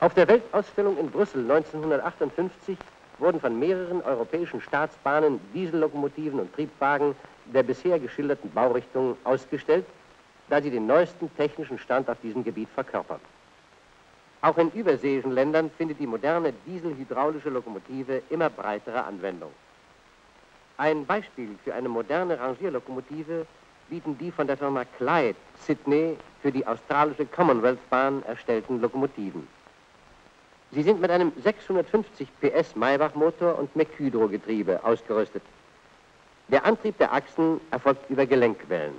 Auf der Weltausstellung in Brüssel 1958 wurden von mehreren europäischen Staatsbahnen Diesellokomotiven und Triebwagen der bisher geschilderten Baurichtungen ausgestellt, da sie den neuesten technischen Stand auf diesem Gebiet verkörpern. Auch in überseeischen Ländern findet die moderne dieselhydraulische Lokomotive immer breitere Anwendung. Ein Beispiel für eine moderne Rangierlokomotive bieten die von der Firma Clyde, Sydney, für die australische Commonwealth-Bahn erstellten Lokomotiven. Sie sind mit einem 650 PS Maybach-Motor und Mercury-Getriebe ausgerüstet. Der Antrieb der Achsen erfolgt über Gelenkwellen.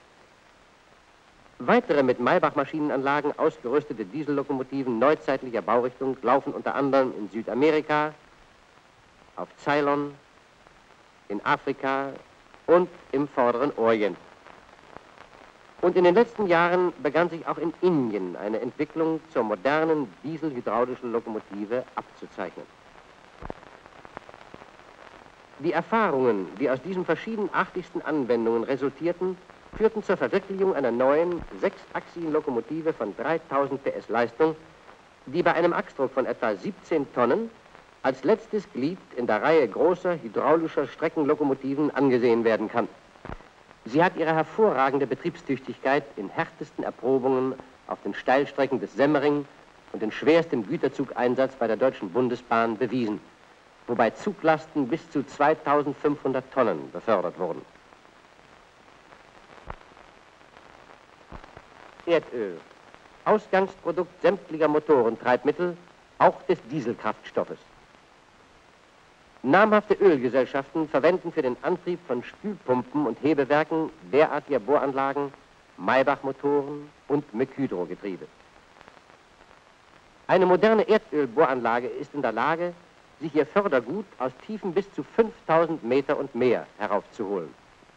Weitere mit Maybach-Maschinenanlagen ausgerüstete Diesellokomotiven neuzeitlicher Baurichtung laufen unter anderem in Südamerika, auf Ceylon, in Afrika und im Vorderen Orient. Und in den letzten Jahren begann sich auch in Indien eine Entwicklung zur modernen dieselhydraulischen Lokomotive abzuzeichnen. Die Erfahrungen, die aus diesen verschiedenartigsten Anwendungen resultierten, führten zur Verwirklichung einer neuen, sechsachsigen Lokomotive von 3000 PS Leistung, die bei einem Achsdruck von etwa 17 Tonnen als letztes Glied in der Reihe großer hydraulischer Streckenlokomotiven angesehen werden kann. Sie hat ihre hervorragende Betriebstüchtigkeit in härtesten Erprobungen auf den Steilstrecken des Semmering und in schwerstem Güterzugeinsatz bei der Deutschen Bundesbahn bewiesen, wobei Zuglasten bis zu 2500 Tonnen befördert wurden. Erdöl, Ausgangsprodukt sämtlicher Motorentreibmittel, auch des Dieselkraftstoffes. Namhafte Ölgesellschaften verwenden für den Antrieb von Spülpumpen und Hebewerken derartiger Bohranlagen Maybach-Motoren und Mercury-Getriebe. Eine moderne Erdölbohranlage ist in der Lage, sich ihr Fördergut aus Tiefen bis zu 5000 Meter und mehr heraufzuholen.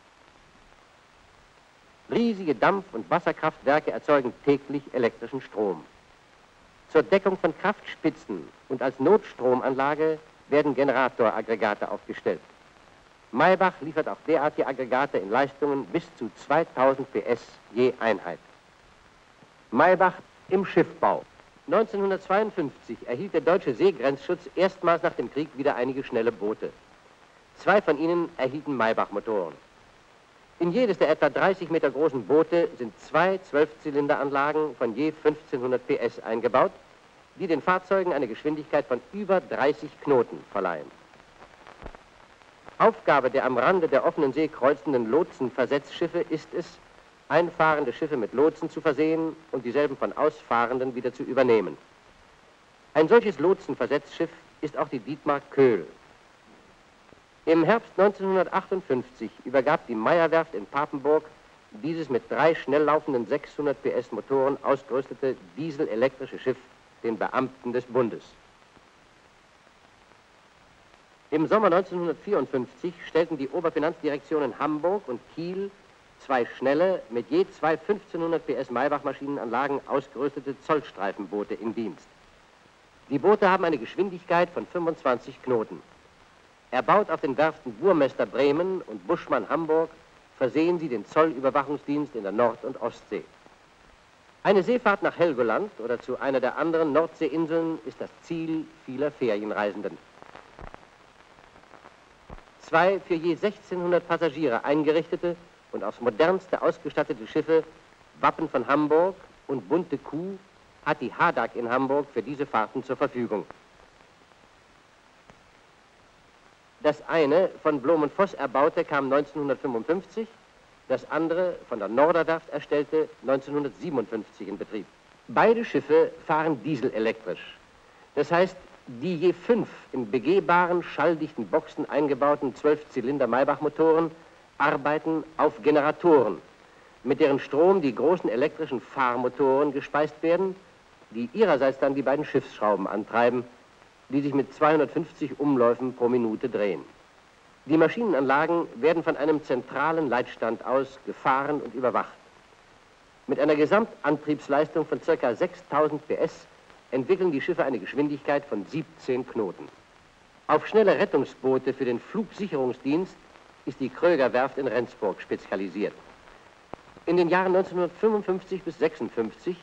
Riesige Dampf- und Wasserkraftwerke erzeugen täglich elektrischen Strom. Zur Deckung von Kraftspitzen und als Notstromanlage werden Generatoraggregate aufgestellt. Maybach liefert auch derartige Aggregate in Leistungen bis zu 2000 PS je Einheit. Maybach im Schiffbau. 1952 erhielt der deutsche Seegrenzschutz erstmals nach dem Krieg wieder einige schnelle Boote. 2 von ihnen erhielten Maybach-Motoren. In jedes der etwa 30 Meter großen Boote sind 2 Zwölfzylinderanlagen von je 1500 PS eingebaut, die den Fahrzeugen eine Geschwindigkeit von über 30 Knoten verleihen. Aufgabe der am Rande der offenen See kreuzenden Lotsenversetzschiffe ist es, einfahrende Schiffe mit Lotsen zu versehen und dieselben von Ausfahrenden wieder zu übernehmen. Ein solches Lotsenversetzschiff ist auch die Dietmar Köhl. Im Herbst 1958 übergab die Meyer-Werft in Papenburg dieses mit 3 schnell laufenden 600 PS Motoren ausgerüstete dieselelektrische Schiff den Beamten des Bundes. Im Sommer 1954 stellten die Oberfinanzdirektionen Hamburg und Kiel 2 schnelle, mit je 2 1500 PS Maybach-Maschinenanlagen ausgerüstete Zollstreifenboote in Dienst. Die Boote haben eine Geschwindigkeit von 25 Knoten. Erbaut auf den Werften Burmester Bremen und Buschmann Hamburg, versehen sie den Zollüberwachungsdienst in der Nord- und Ostsee. Eine Seefahrt nach Helgoland oder zu einer der anderen Nordseeinseln ist das Ziel vieler Ferienreisenden. 2 für je 1600 Passagiere eingerichtete und aufs modernste ausgestattete Schiffe, Wappen von Hamburg und Bunte Kuh, hat die Hadak in Hamburg für diese Fahrten zur Verfügung. Das eine von Blom & Voss erbaute kam 1955, das andere von der Norderwerft erstellte 1957 in Betrieb. Beide Schiffe fahren dieselelektrisch. Das heißt, die je 5 in begehbaren, schalldichten Boxen eingebauten 12-Zylinder-Maybach-Motoren arbeiten auf Generatoren, mit deren Strom die großen elektrischen Fahrmotoren gespeist werden, die ihrerseits dann die beiden Schiffsschrauben antreiben, die sich mit 250 Umläufen pro Minute drehen. Die Maschinenanlagen werden von einem zentralen Leitstand aus gefahren und überwacht. Mit einer Gesamtantriebsleistung von ca. 6000 PS entwickeln die Schiffe eine Geschwindigkeit von 17 Knoten. Auf schnelle Rettungsboote für den Flugsicherungsdienst ist die Kröger-Werft in Rendsburg spezialisiert. In den Jahren 1955 bis 1956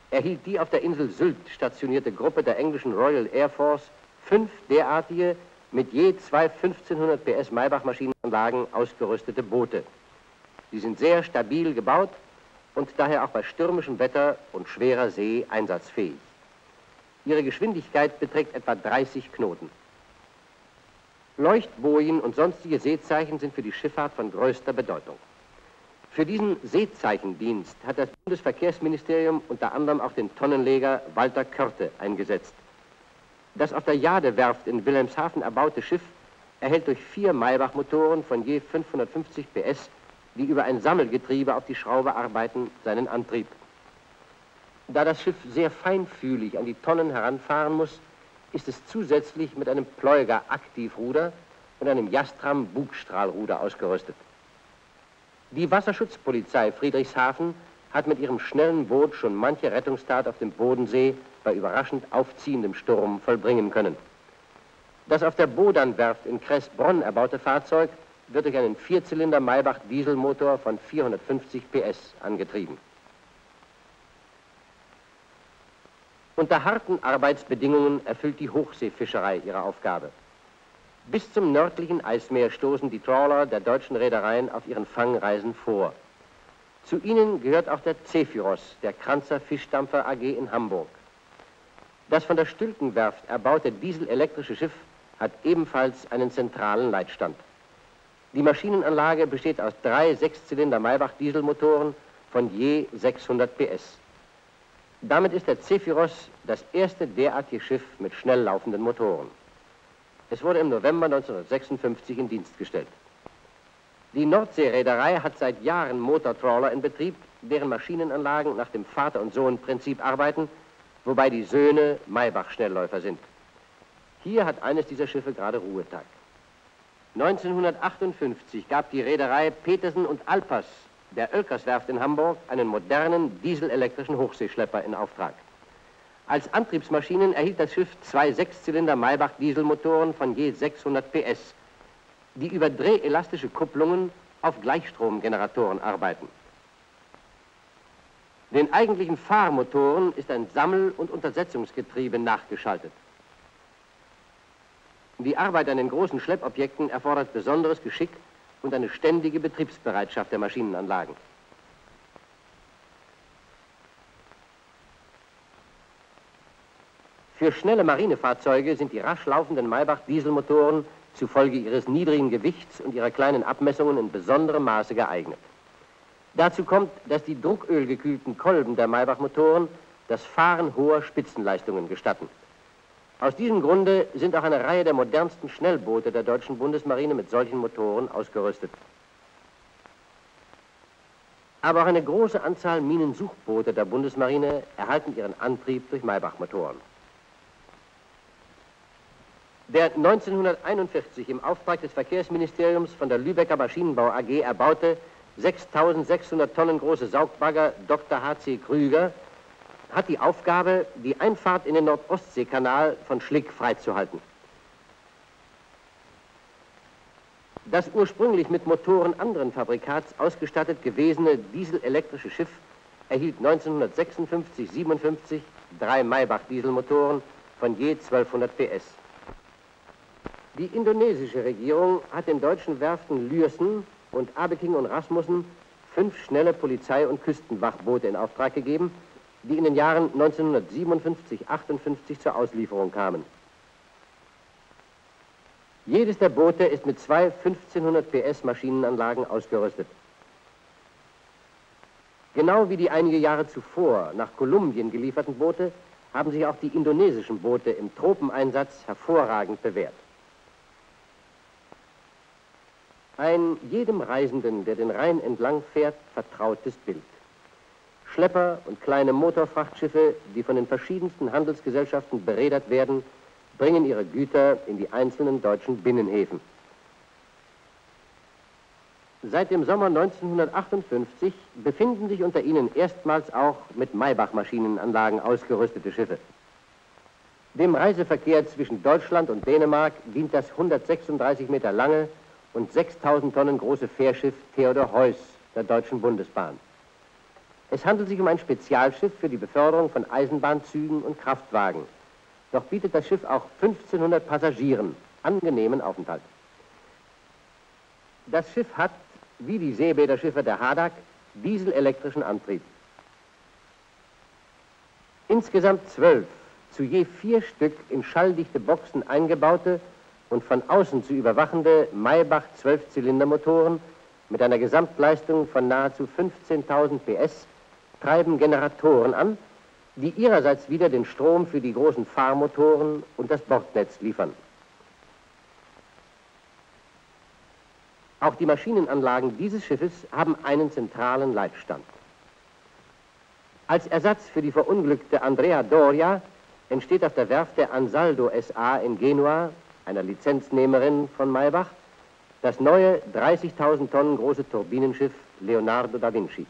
erhielt die auf der Insel Sylt stationierte Gruppe der englischen Royal Air Force 5 derartige, mit je 2 1500 PS Maybach-Maschinenanlagen ausgerüstete Boote. Sie sind sehr stabil gebaut und daher auch bei stürmischem Wetter und schwerer See einsatzfähig. Ihre Geschwindigkeit beträgt etwa 30 Knoten. Leuchtbojen und sonstige Seezeichen sind für die Schifffahrt von größter Bedeutung. Für diesen Seezeichendienst hat das Bundesverkehrsministerium unter anderem auch den Tonnenleger Walter Körte eingesetzt. Das auf der Jadewerft in Wilhelmshaven erbaute Schiff erhält durch 4 Maybach-Motoren von je 550 PS, die über ein Sammelgetriebe auf die Schraube arbeiten, seinen Antrieb. Da das Schiff sehr feinfühlig an die Tonnen heranfahren muss, ist es zusätzlich mit einem Pleuger-Aktivruder und einem Jastram-Bugstrahlruder ausgerüstet. Die Wasserschutzpolizei Friedrichshafen hat mit ihrem schnellen Boot schon manche Rettungstat auf dem Bodensee bei überraschend aufziehendem Sturm vollbringen können. Das auf der Bodanwerft in Kressbronn erbaute Fahrzeug wird durch einen 4-Zylinder Maybach-Dieselmotor von 450 PS angetrieben. Unter harten Arbeitsbedingungen erfüllt die Hochseefischerei ihre Aufgabe. Bis zum nördlichen Eismeer stoßen die Trawler der deutschen Reedereien auf ihren Fangreisen vor. Zu ihnen gehört auch der Zephyros, der Kranzer Fischdampfer AG in Hamburg. Das von der Stülkenwerft erbaute dieselelektrische Schiff hat ebenfalls einen zentralen Leitstand. Die Maschinenanlage besteht aus 3 6-Zylinder Maybach-Dieselmotoren von je 600 PS. Damit ist der Zephyros das erste derartige Schiff mit schnell laufenden Motoren. Es wurde im November 1956 in Dienst gestellt. Die Nordseereederei hat seit Jahren Motortrawler in Betrieb, deren Maschinenanlagen nach dem Vater- und Sohn-Prinzip arbeiten, wobei die Söhne Maybach-Schnellläufer sind. Hier hat eines dieser Schiffe gerade Ruhetag. 1958 gab die Reederei Petersen und Alpers der Oelkerswerft in Hamburg einen modernen dieselelektrischen Hochseeschlepper in Auftrag. Als Antriebsmaschinen erhielt das Schiff 2 6-Zylinder Maybach-Dieselmotoren von je 600 PS, die über drehelastische Kupplungen auf Gleichstromgeneratoren arbeiten. Den eigentlichen Fahrmotoren ist ein Sammel- und Untersetzungsgetriebe nachgeschaltet. Die Arbeit an den großen Schleppobjekten erfordert besonderes Geschick und eine ständige Betriebsbereitschaft der Maschinenanlagen. Für schnelle Marinefahrzeuge sind die rasch laufenden Maybach-Dieselmotoren zufolge ihres niedrigen Gewichts und ihrer kleinen Abmessungen in besonderem Maße geeignet. Dazu kommt, dass die druckölgekühlten Kolben der Maybach-Motoren das Fahren hoher Spitzenleistungen gestatten. Aus diesem Grunde sind auch eine Reihe der modernsten Schnellboote der deutschen Bundesmarine mit solchen Motoren ausgerüstet. Aber auch eine große Anzahl Minensuchboote der Bundesmarine erhalten ihren Antrieb durch Maybach-Motoren. Der 1941 im Auftrag des Verkehrsministeriums von der Lübecker Maschinenbau AG erbaute 6.600 Tonnen große Saugbagger Dr. H.C. Krüger hat die Aufgabe, die Einfahrt in den Nordostseekanal von Schlick freizuhalten. Das ursprünglich mit Motoren anderen Fabrikats ausgestattet gewesene dieselelektrische Schiff erhielt 1956-57 3 Maybach-Dieselmotoren von je 1200 PS. Die indonesische Regierung hat den deutschen Werften Lürsen und Abeking und Rasmussen 5 schnelle Polizei- und Küstenwachboote in Auftrag gegeben, die in den Jahren 1957-58 zur Auslieferung kamen. Jedes der Boote ist mit 2 1500 PS Maschinenanlagen ausgerüstet. Genau wie die einige Jahre zuvor nach Kolumbien gelieferten Boote haben sich auch die indonesischen Boote im Tropeneinsatz hervorragend bewährt. Ein jedem Reisenden, der den Rhein entlang fährt, vertrautes Bild. Schlepper und kleine Motorfrachtschiffe, die von den verschiedensten Handelsgesellschaften bereedert werden, bringen ihre Güter in die einzelnen deutschen Binnenhäfen. Seit dem Sommer 1958 befinden sich unter ihnen erstmals auch mit Maybach-Maschinenanlagen ausgerüstete Schiffe. Dem Reiseverkehr zwischen Deutschland und Dänemark dient das 136 Meter lange und 6.000 Tonnen große Fährschiff Theodor Heuss der Deutschen Bundesbahn. Es handelt sich um ein Spezialschiff für die Beförderung von Eisenbahnzügen und Kraftwagen. Doch bietet das Schiff auch 1500 Passagieren angenehmen Aufenthalt. Das Schiff hat, wie die Seebäderschiffe der Hadak, dieselelektrischen Antrieb. Insgesamt 12, zu je 4 Stück in schalldichte Boxen eingebaute und von außen zu überwachende Maybach 12-Zylinder-Motoren mit einer Gesamtleistung von nahezu 15.000 PS treiben Generatoren an, die ihrerseits wieder den Strom für die großen Fahrmotoren und das Bordnetz liefern. Auch die Maschinenanlagen dieses Schiffes haben einen zentralen Leitstand. Als Ersatz für die verunglückte Andrea Doria entsteht auf der Werft der Ansaldo SA in Genua, einer Lizenznehmerin von Maybach, das neue 30.000 Tonnen große Turbinenschiff Leonardo da Vinci.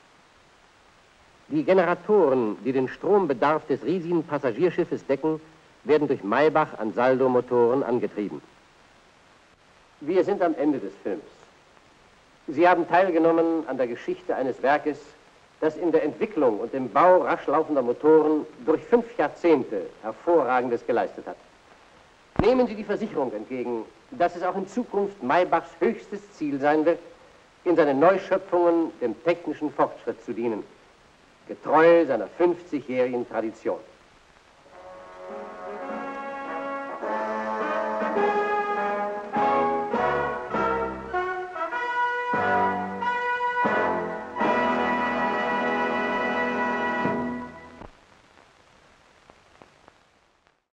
Die Generatoren, die den Strombedarf des riesigen Passagierschiffes decken, werden durch Maybach-Ansaldo-Motoren angetrieben. Wir sind am Ende des Films. Sie haben teilgenommen an der Geschichte eines Werkes, das in der Entwicklung und im Bau rasch laufender Motoren durch 5 Jahrzehnte Hervorragendes geleistet hat. Nehmen Sie die Versicherung entgegen, dass es auch in Zukunft Maybachs höchstes Ziel sein wird, in seinen Neuschöpfungen dem technischen Fortschritt zu dienen, getreu seiner 50-jährigen Tradition.